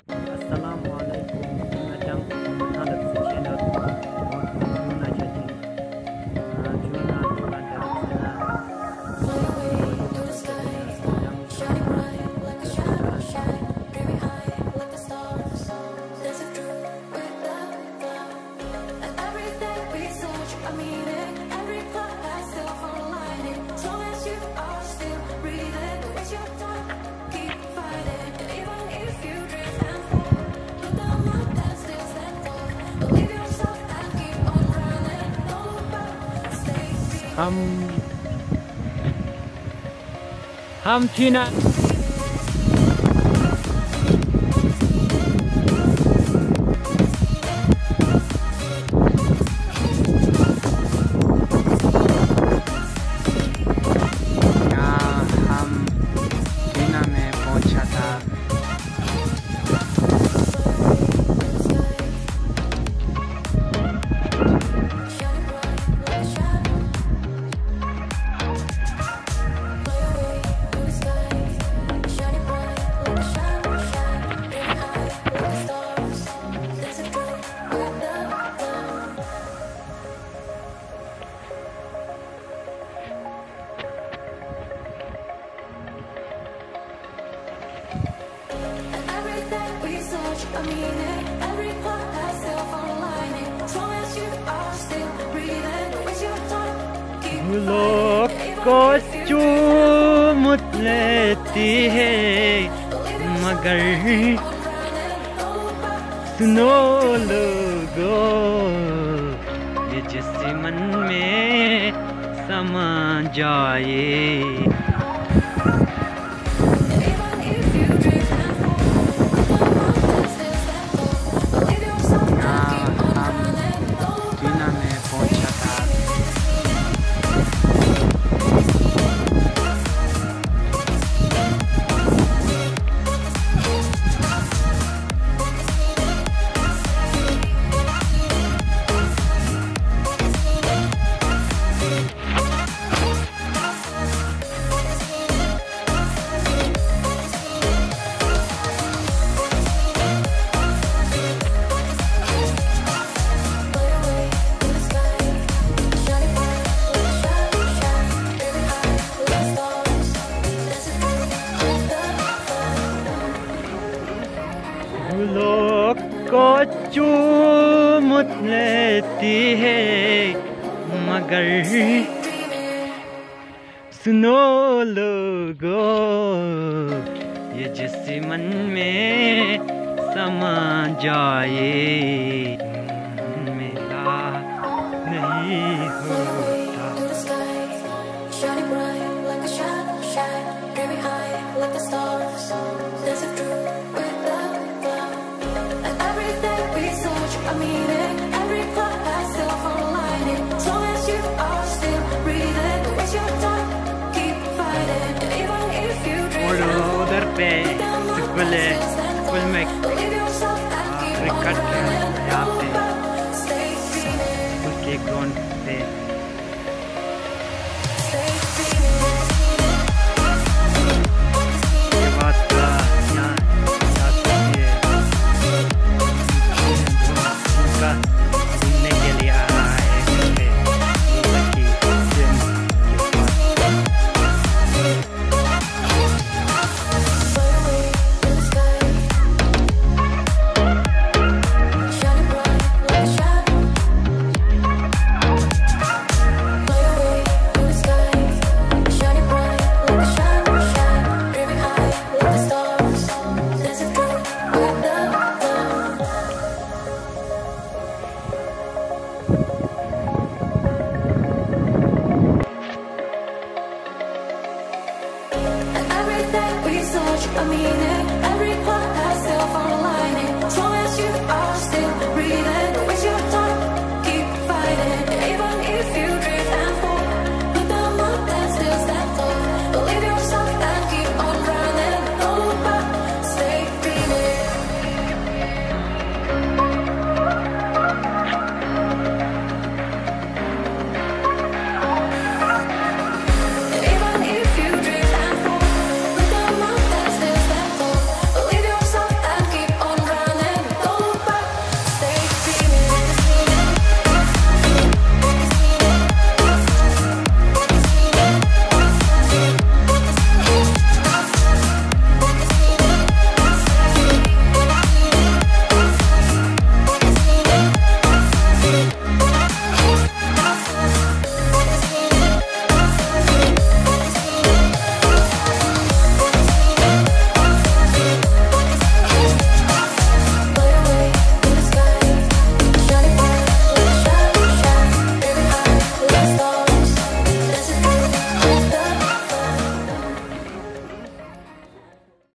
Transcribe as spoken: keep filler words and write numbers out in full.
Assalamualaikum, datang menghadap si channel Thivna chatting. Juna tulan dalam sana. हम हम Thivna लोग को चूम लेती है मगर सुनो लोगों ये जिस मन में समा जाए लोग को चूम लेती है मगर सुनो लोगों ये जिस मन में समा जाए मेरा नहीं होता उधर पे स्कूल है, स्कूल में क्रिकेट है यहाँ पे स्कूल के ग्राउंड पे ये बात का यहाँ उनका घूमने के लिए आ रहा है घर पे I mean it, every part